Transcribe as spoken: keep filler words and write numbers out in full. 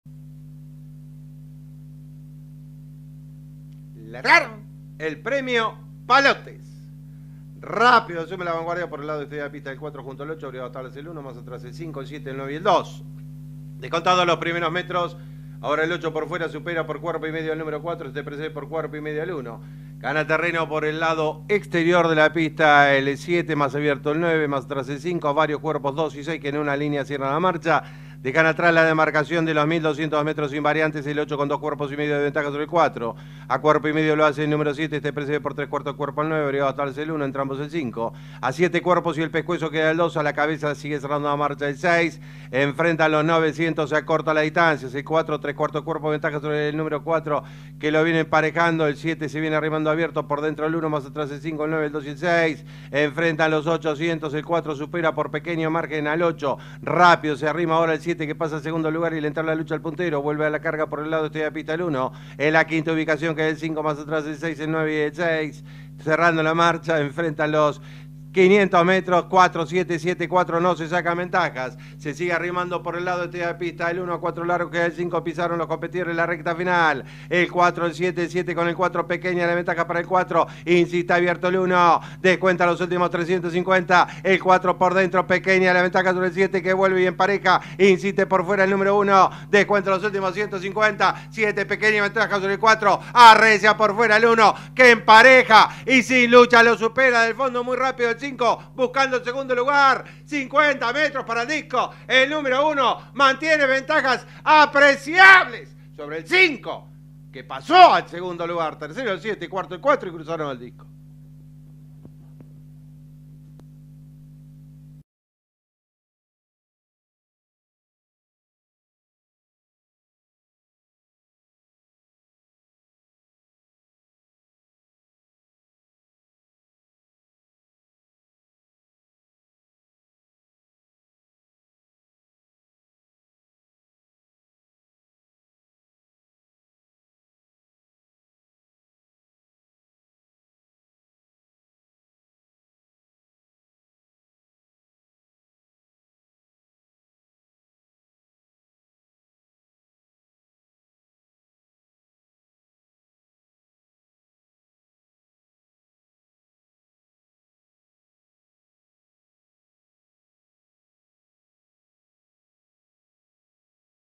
Largaron el premio Palotes. Rápido asume la vanguardia por el lado de la pista del cuatro junto al ocho, obligado a tablas el uno, más atrás el cinco, el siete, el nueve y el dos. Descontado los primeros metros, ahora el ocho por fuera supera por cuerpo y medio al número cuatro, este precede por cuerpo y medio al uno. Gana terreno por el lado exterior de la pista el siete, más abierto el nueve, más atrás el cinco, varios cuerpos dos y seis que en una línea cierran la marcha. Dejan atrás la demarcación de los mil doscientos metros invariantes, el ocho con dos cuerpos y medio de ventaja sobre el cuatro. A cuerpo y medio lo hace el número siete, este precede por tres cuartos cuerpo al nueve, obligado a estar el uno, entramos el cinco. A siete cuerpos y el pescuezo queda el dos, a la cabeza sigue cerrando la marcha el seis. Enfrenta a los novecientos, se acorta la distancia, el cuatro, tres cuartos cuerpo de ventaja sobre el número cuatro, que lo viene emparejando, el siete se viene arrimando abierto por dentro el uno, más atrás el cinco, el nueve, el dos y el seis. Enfrentan los ochocientos, el cuatro supera por pequeño margen al ocho, rápido se arrima ahora el siete que pasa al segundo lugar y le entra la lucha al puntero, vuelve a la carga por el lado este de la pista el uno, en la quinta ubicación que es el cinco, más atrás el seis, el nueve y el seis, cerrando la marcha, enfrentan los quinientos metros, cuatro, siete, siete, cuatro, no se sacan ventajas, se sigue arrimando por el lado este de la pista, el uno a cuatro largo que el cinco pisaron los competidores en la recta final, el cuatro, el siete, el siete con el cuatro pequeña la ventaja para el cuatro, insiste abierto el uno, descuenta los últimos trescientos cincuenta, el cuatro por dentro pequeña la ventaja sobre el siete que vuelve y empareja, insiste por fuera el número uno, descuenta los últimos ciento cincuenta, siete pequeña ventaja sobre el cuatro, arrecia por fuera el uno que empareja y sin lucha lo supera del fondo muy rápido el buscando el segundo lugar, cincuenta metros para el disco, el número uno mantiene ventajas apreciables sobre el cinco, que pasó al segundo lugar, tercero el siete, cuarto el cuatro y cruzaron el disco.